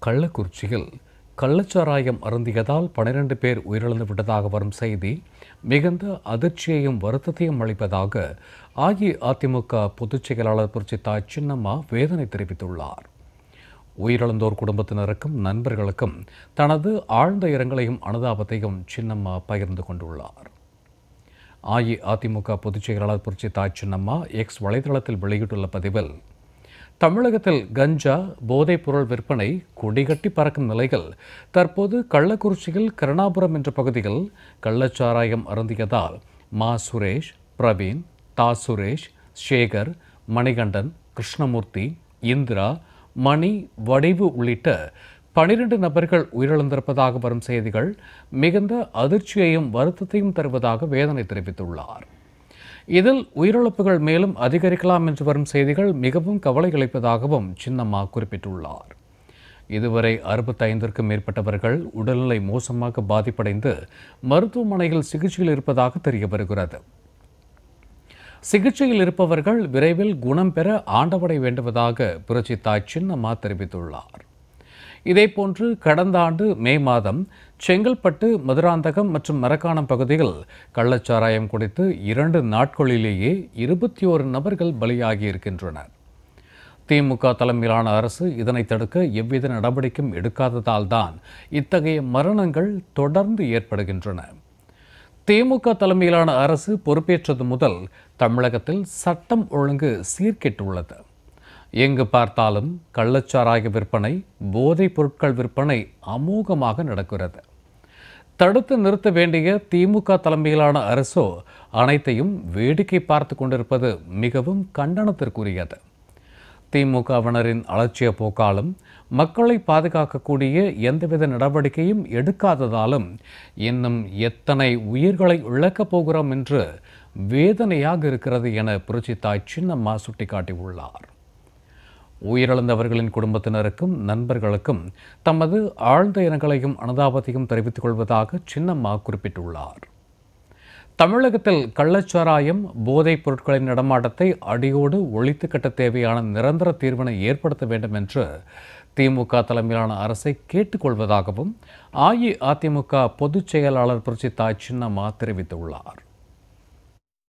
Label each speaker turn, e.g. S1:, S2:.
S1: கள்ளக்குறிச்சியில் கள்ளச்சாராயம் அருந்தியதால் 12 பேர் உயிரிழந்து விட்டதாக வரும் செய்தி மிகுந்த அதிர்ச்சியையும் வருத்தத்தையும் அளிப்பதாக அஇஅதிமுக பொதுச் செயலாளர் புரட்சித்தாய் சின்னம்மா வேதனை தெரிவித்துள்ளார். உயிரிழந்தோர் குடும்பத்தினருக்கும் நண்பர்களுக்கும் தனது ஆழ்ந்த இரங்கலையும் அனுதாபத்தையும் சின்னம்மா பகிர்ந்து கொண்டுள்ளார். அஇஅதிமுக பொதுச் செயலாளர் புரட்சித்தாய் சின்னம்மா எக்ஸ் வலைதளத்தில் வெளியிட்டுள்ள பதிவில், தமிழகத்தில் கஞ்சா போதைப் பொருள் விற்பனை கொடிகட்டி பறக்கும் நிலையில் தற்போது கள்ளக்குறிச்சியில் கருணாபுரம் என்ற பகுதியில் கள்ளச்சாராயம் அருந்தியதால் மா சுரேஷ், பிரவீன், தா சுரேஷ், சேகர், மணிகண்டன், கிருஷ்ணமூர்த்தி, இந்திரா, மணி, வடிவு உள்ளிட்ட 12 நபர்கள் உயிரிழந்திருப்பதாக வரும் செய்திகள் மிகுந்த அதிர்ச்சியையும் வருத்தத்தையும் தருவதாக வேதனை தெரிவித்துள்ளார். இதில் உயிரிழப்புகள் மேலும் அதிகரிக்கலாம் என்று வரும் செய்திகள் மிகவும் கவலை அளிப்பதாகவும் சின்னம்மா குறிப்பிட்டுள்ளார். இதுவரை 65க்கும் மேற்பட்டவர்கள் உடல்நிலை மோசமாக பாதிப்படைந்து மருத்துவமனையில் சிகிச்சையில் இருப்பதாக தெரிய வருகிறது. சிகிச்சையில் இருப்பவர்கள் விரைவில் குணம் பெற ஆண்டவனை வேண்டுவதாக புரட்சித்தாய் சின்னம்மா தெரிவித்துள்ளார். இதேபோன்று கடந்த ஆண்டு மே மாதம் செங்கல்பட்டு, மதுராந்தகம் மற்றும் மரக்காணம் பகுதியில் கள்ளச்சாராயம் குடித்து 2 நாட்களிலேயே 21 நபர்கள் பலியாகியிருக்கின்றனர். திமுக தலைமையிலான அரசு இதனை தடுக்க எவ்வித நடவடிக்கையும் எடுக்காததால் தான் இத்தகைய மரணங்கள் தொடர்ந்து ஏற்படுகின்றன. திமுக தலைமையிலான அரசு பொறுப்பேற்றது முதல் தமிழகத்தில் சட்டம் ஒழுங்கு சீர்கெட்டுள்ளது. எங்கு பார்த்தாலும் கள்ளச்சாராய விற்பனை, போதைப் பொருட்கள் விற்பனை அமோகமாக நடக்கிறது. தடுத்து நிறுத்த வேண்டிய திமுக தலைமையிலான அரசோ அனைத்தையும் வேடிக்கை பார்த்து கொண்டிருப்பது மிகவும் கண்டனத்திற்குரியது. திமுகவினரின் அலட்சிய போக்காலும் மக்களை பாதுகாக்கக்கூடிய எந்தவித நடவடிக்கையும் எடுக்காததாலும் இன்னும் எத்தனை உயிர்களை இழக்கப் போகிறோம் என்று வேதனையாக இருக்கிறது என புரட்சித்தாய் சின்னம்மா சுட்டிக்காட்டியுள்ளார். உயிரிழந்தவர்களின் குடும்பத்தினருக்கும் நண்பர்களுக்கும் தமது ஆழ்ந்த இரங்கலையும் அனுதாபத்தையும் தெரிவித்துக் கொள்வதாக சின்னம்மா குறிப்பிட்டுள்ளார். தமிழகத்தில் கள்ளச்சாராயம், போதைப் பொருட்களின் நடமாட்டத்தை அடியோடு ஒழித்து கட்ட தேவையான நிரந்தர தீர்வினை ஏற்படுத்த வேண்டும் என்று திமுக தலைமையிலான அரசை கேட்டுக்கொள்வதாகவும் அஇஅதிமுக பொதுச் செயலாளர் புரட்சித்தாய் சின்னம்மா தெரிவித்துள்ளார்.